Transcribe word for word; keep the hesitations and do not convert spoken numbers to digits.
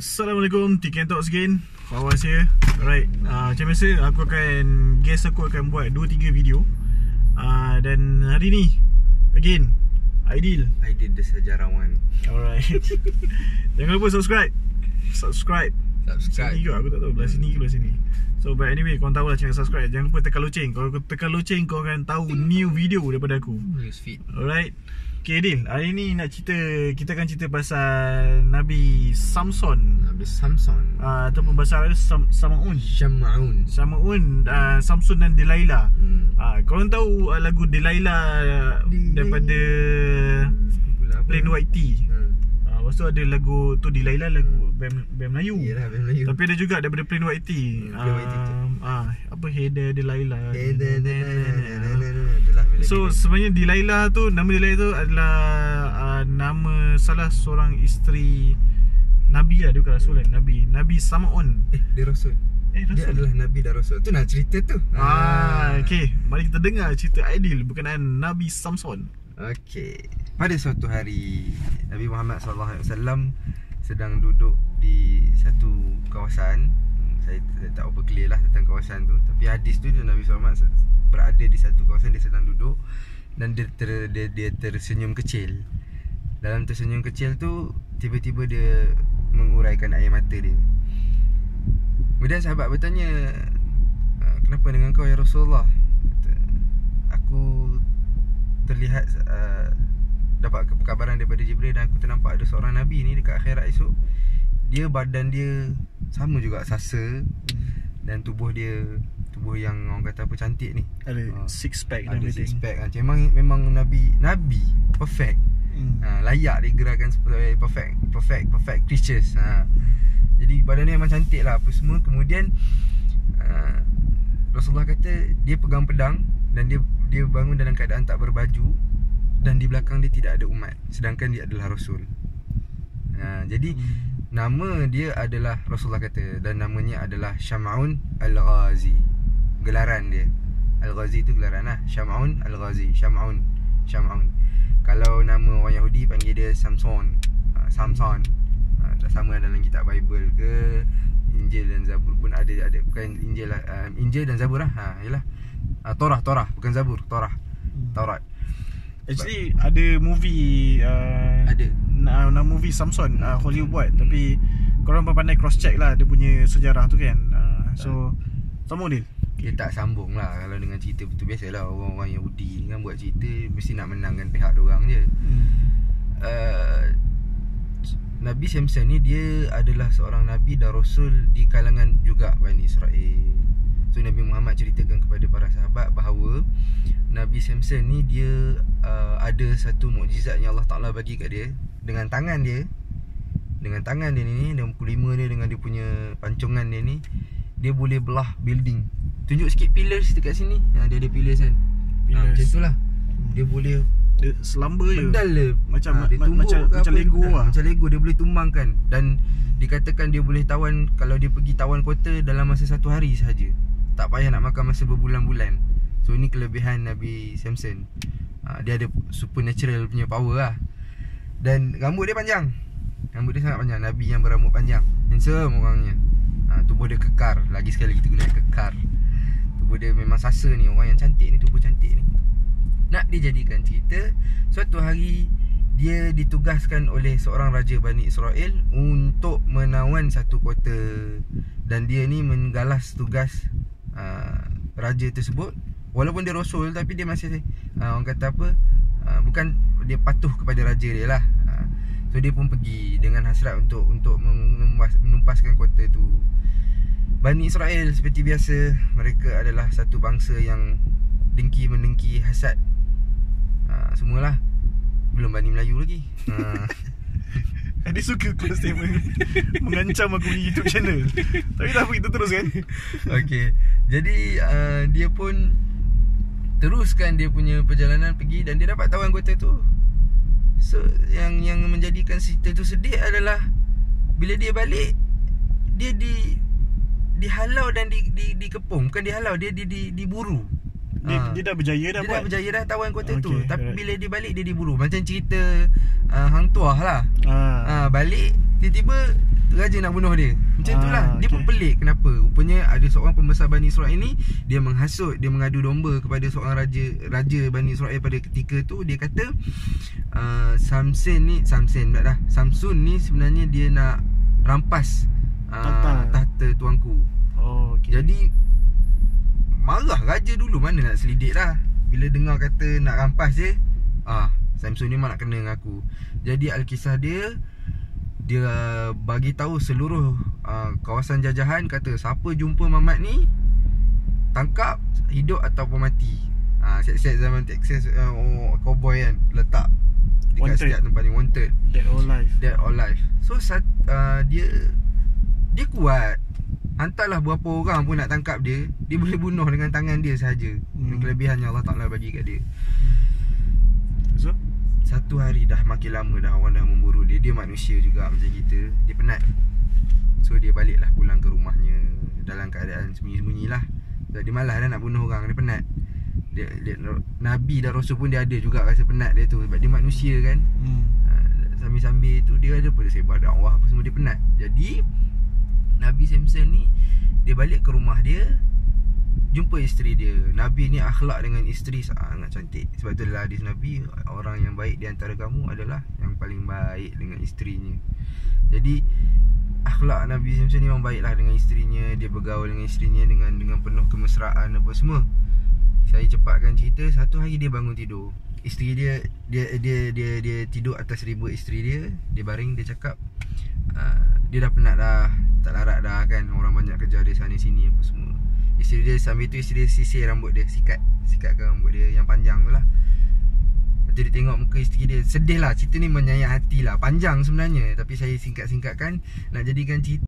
Assalamualaikum, T K Talks again. Fawaz here. Alright, uh, macam biasa aku akan guest aku akan buat dua tiga video. uh, Dan hari ni again Aidil Aidil the Sejarawan. Alright. Jangan lupa subscribe. Subscribe Subscribe. Sini juga, aku tak tahu belah sini ke belah sini. So but anyway, korang tahu lah cara subscribe. Jangan lupa tekan loceng. Kalau kau tekan loceng, kau akan tahu new video daripada aku. Newsfeed. Alright. Okay Aidil, hari ni nak cerita, kita akan cerita pasal Nabi Samson, Nabi Samson, uh, ataupun bahasa Arab Sam, Samaun Syama'un. Samaun, uh, Samson dan Delilah. hmm. uh, Korang tahu uh, lagu Delilah uh, daripada Plain White Tee. hmm. uh, Lepas tu ada lagu tu Delilah, lagu band, band Melayu. Yelah, band Melayu. Tapi ada juga daripada Plain White Tee. Hmm, Plain White Tee tu. um, uh, Apa Hey there Delilah. Hey there Delilah. Itulah melodi. So sebenarnya Delilah tu, nama Delilah tu adalah uh, nama salah seorang isteri Nabi lah, dia bukan Rasul kan, Nabi Nabi Samaun. Eh, dia Rasul. Eh, Rasul. Dia adalah Nabi dan Rasul. Tu nak cerita tu. Ah, okay. Mari kita dengar cerita Aidil berkenaan Nabi Samson. Okey. Pada suatu hari Nabi Muhammad sallallahu alaihi wasallam sedang duduk di satu kawasan. Saya tak apa clear lah tentang kawasan tu, tapi hadis tu dia Nabi sallallahu alaihi wasallam berada di satu kawasan, dia sedang duduk dan dia, ter, dia, dia tersenyum kecil. Dalam tersenyum kecil tu, tiba-tiba dia menguraikan air mata dia. Kemudian sahabat bertanya, kenapa dengan kau ya Rasulullah? Kata, aku terlihat uh, dapat kekabaran daripada Jibril dan aku ternampak ada seorang Nabi ni dekat akhirat esok. Dia badan dia sama juga sasa, dan tubuh dia tubuh yang orang kata apa, cantik ni. Ada uh, six pack dan ada everything. six pack. Memang memang Nabi Nabi perfect. hmm. Ha, layak digerakkan sebagai perfect perfect perfect creatures. Ha. Jadi badan dia memang cantik lah apa semua. Kemudian uh, Rasulullah kata dia pegang pedang dan dia dia bangun dalam keadaan tak berbaju, dan di belakang dia tidak ada umat, sedangkan dia adalah Rasul. Ha, jadi hmm. nama dia adalah, Rasulullah kata, dan namanya adalah Syama'un Al-Ghazi. Gelaran dia Al-Ghazi tu gelaran lah. Syama'un Al-Ghazi. Syama'un Syama'un. Kalau nama orang Yahudi panggil dia Samson. uh, Samson. uh, Sama dalam kitab Bible ke Injil dan Zabur pun ada, ada bukan Injil lah, uh, Injil dan Zabur lah. Ha, yalah. uh, Torah, Torah bukan Zabur, Torah. hmm. Taurat. Actually ada movie uh, Ada Nama uh, movie Samson, uh, Hollywood buat. Tapi korang pandai cross check lah dia punya sejarah tu kan. uh, So sama dia. Dia tak sambung lah kalau dengan cerita betul. Biasalah orang-orang Yahudi ni kan buat cerita mesti nak menangkan pihak diorang je. hmm. uh, Nabi Samson ni dia adalah seorang Nabi dan Rasul di kalangan juga Bani Israel. So Nabi Muhammad ceritakan kepada para sahabat bahawa Nabi Samson ni dia uh, ada satu mukjizat yang Allah Ta'ala bagi kat dia. Dengan tangan dia, Dengan tangan dia ni, dengan kulima dia, dengan dia punya pancongan dia ni, dia boleh belah building. Tunjuk sikit pillars dekat sini. Ha, dia ada pillars kan. Pillars. Ha, macam tu lah. Dia boleh, dia selamba je. pedal dia Macam ha, dia ma- macam, macam Lego lah. Macam Lego, dia boleh tumbangkan. Dan dikatakan dia boleh tawan, kalau dia pergi tawan kota dalam masa satu hari sahaja. Tak payah nak makan masa berbulan-bulan. So ini kelebihan Nabi Samson. ha, Dia ada supernatural punya power lah. Dan rambut dia panjang. Rambut dia sangat panjang. Nabi yang berambut panjang, handsome orangnya. ha, Tubuh dia kekar. Lagi sekali kita guna kekar. Tubuh dia memang sasa ni. Orang yang cantik ni, tubuh cantik ni. Nak dijadikan cerita, suatu hari dia ditugaskan oleh seorang raja Bani Israel untuk menawan satu kota. Dan dia ni menggalas tugas uh, raja tersebut. Walaupun dia Rasul, tapi dia masih uh, orang kata apa, uh, bukan, dia patuh kepada raja dia lah. uh, So dia pun pergi dengan hasrat untuk untuk menumpaskan kota tu. Bani Israel seperti biasa, mereka adalah satu bangsa yang dengki mendengki, hasad. ha, Semualah. Belum Bani Melayu lagi. ha. Dia suka close statement mengancam aku di YouTube channel. Tapi tak apa, kita teruskan. Okay. Jadi uh, dia pun teruskan dia punya perjalanan pergi, dan dia dapat tawan kota tu. So yang yang menjadikan cerita tu sedih adalah bila dia balik, dia di dihalau dan di, di dikepung. Bukan dihalau, dia di, di diburu. Dia, ha. dia dah berjaya dah dia buat. dah berjaya dah tawan kota okay, tu. Tapi right. bila dia balik, dia diburu. Macam cerita uh, Hang Tuah lah. ha. Ha, Balik tiba-tiba raja nak bunuh dia. Macam Ah, itulah. Dia okay. pun pelik kenapa. Rupanya ada seorang pembesar Bani Israel ni, dia menghasut, dia mengadu domba kepada seorang raja raja Bani Israel pada ketika tu. Dia kata uh, Samson ni Samson tak dah. Samsun ni sebenarnya dia nak rampas uh, Tahta. tahta tuanku. Oh, okay. Jadi marah raja dulu, mana nak selidik dah. Bila dengar kata nak rampas je, ah, Samson ni memang nak kena dengan aku. Jadi Alkisah dia, dia bagi tahu seluruh uh, kawasan jajahan, kata siapa jumpa Mamat ni, tangkap, hidup ataupun mati. Ah, set-set zaman Texas, uh, oh, cowboy kan, letak dekat Wanted. setiap tempat ni, wanted, Dead or alive. dead or alive. So sat, uh, dia dia kuat. Hantarlah berapa orang pun nak tangkap dia, dia boleh bunuh dengan tangan dia sahaja. Hmm. Kelebihan yang Allah Ta'ala bagi kat dia. So Satu hari dah makin lama dah orang dah memburu dia. Dia manusia juga macam kita. Dia penat. So dia baliklah pulang ke rumahnya dalam keadaan sembunyi-sembunyi lah. So, dia malas dah nak bunuh orang. Dia penat. dia, dia, Nabi dan Rasul pun dia ada juga rasa penat dia tu. Sebab dia manusia kan. hmm. Sambil-sambil tu dia ada pada sebar dakwah apa semua, dia penat. Jadi Nabi Samson ni, dia balik ke rumah dia, jumpa isteri dia. Nabi ni akhlak dengan isteri sangat cantik. Sebab tu adalah hadis Nabi, orang yang baik di antara kamu adalah yang paling baik dengan isterinya. Jadi akhlak Nabi Samson ni memang baiklah dengan isterinya. Dia bergaul dengan isterinya dengan dengan penuh kemesraan apa semua. Saya cepatkan cerita. Satu hari dia bangun tidur, isteri dia dia dia dia dia tidur atas ribut isteri dia. Dia baring, dia cakap uh, dia dah penat dah, tak larat dah kan, orang banyak kerja dia sana sini apa semua. Isteri dia sambil tu, isteri dia sisir rambut dia, sikat sikatkan rambut dia yang panjang tu lah. Lepas tu dia tengok muka isteri dia, sedih lah. Cerita ni menyayat hati lah, panjang sebenarnya, tapi saya singkat-singkatkan nak jadikan cerita